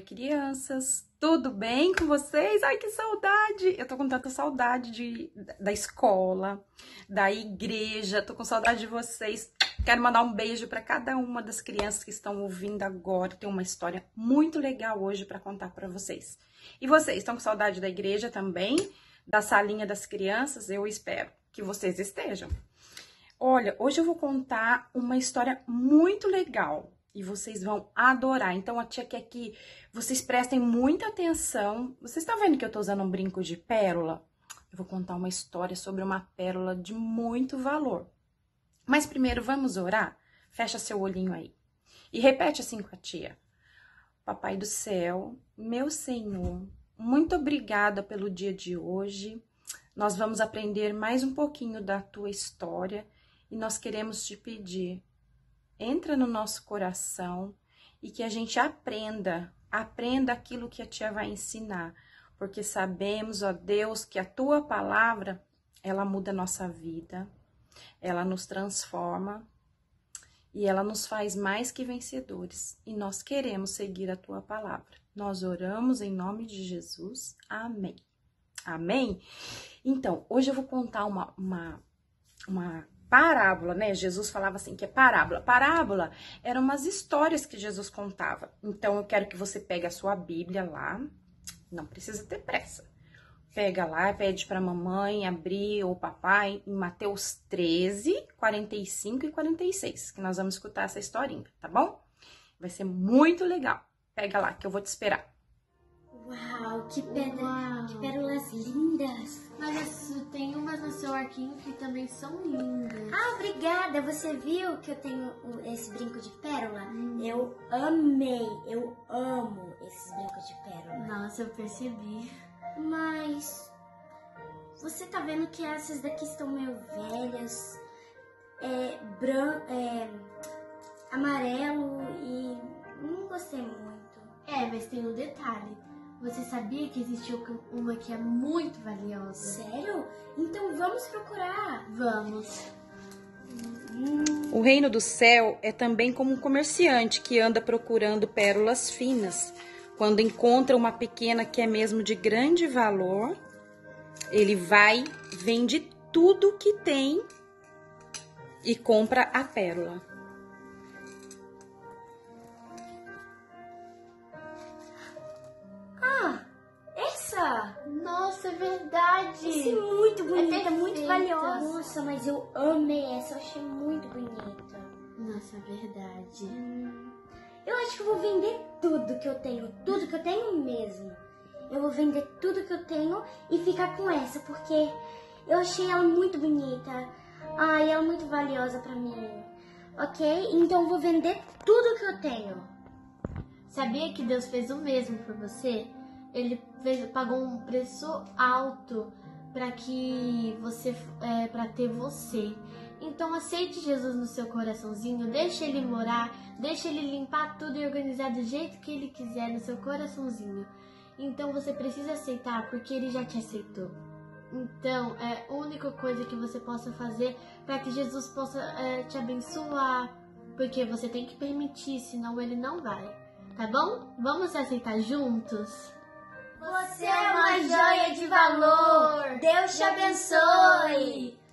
crianças! Tudo bem com vocês? Ai, que saudade! Eu tô com tanta saudade da escola, da igreja, tô com saudade de vocês. Quero mandar um beijo para cada uma das crianças que estão ouvindo agora. Tem uma história muito legal hoje para contar para vocês. E vocês, estão com saudade da igreja também? Da salinha das crianças? Eu espero que vocês estejam. Olha, hoje eu vou contar uma história muito legal. E vocês vão adorar. Então, a tia quer que vocês prestem muita atenção. Vocês estão vendo que eu tô usando um brinco de pérola? Eu vou contar uma história sobre uma pérola de muito valor. Mas primeiro, vamos orar? Fecha seu olhinho aí. E repete assim com a tia. Papai do céu, meu Senhor, muito obrigada pelo dia de hoje. Nós vamos aprender mais um pouquinho da tua história. E nós queremos te pedir... Entra no nosso coração e que a gente aprenda aquilo que a tia vai ensinar. Porque sabemos, ó Deus, que a tua palavra, ela muda a nossa vida, ela nos transforma e ela nos faz mais que vencedores. E nós queremos seguir a tua palavra. Nós oramos em nome de Jesus. Amém. Amém? Então, hoje eu vou contar uma parábola, né? Jesus falava assim que é parábola. Parábola eram umas histórias que Jesus contava. Então, eu quero que você pegue a sua Bíblia lá. Não precisa ter pressa. Pega lá, pede para a mamãe abrir ou papai em Mateus 13, 45 e 46, que nós vamos escutar essa historinha, tá bom? Vai ser muito legal. Pega lá, que eu vou te esperar. Uau, que pérolas lindas! Mas tem umas no seu arquinho que também são lindas. Ah, obrigada! Você viu que eu tenho esse brinco de pérola? Eu amei, eu amo esses brincos de pérola. Nossa, eu percebi. Mas você tá vendo que essas daqui estão meio velhas, amarelo e não gostei muito. Mas tem um detalhe. Você sabia que existe uma que é muito valiosa? Sério? Então vamos procurar. Vamos. O reino do céu é também como um comerciante que anda procurando pérolas finas. Quando encontra uma pequena que é mesmo de grande valor, ele vai, vende tudo que tem e compra a pérola. Nossa, é verdade! Essa é muito bonita, perfeita. muito valiosa. Nossa, mas eu amei essa, eu achei muito bonita. Nossa, é verdade. Eu acho que eu vou vender tudo que eu tenho mesmo. Eu vou vender tudo que eu tenho e ficar com essa, porque eu achei ela muito bonita. Ai, ela é muito valiosa pra mim. Ok? Então eu vou vender tudo que eu tenho. Sabia que Deus fez o mesmo por você? Ele pagou um preço alto para ter você. Então aceite Jesus no seu coraçãozinho, deixa ele morar, deixa ele limpar tudo e organizar do jeito que ele quiser no seu coraçãozinho. Então você precisa aceitar porque ele já te aceitou. Então é a única coisa que você possa fazer para que Jesus possa te abençoar, porque você tem que permitir, senão ele não vai. Tá bom? Vamos aceitar juntos? Você é uma joia de valor. Deus te abençoe.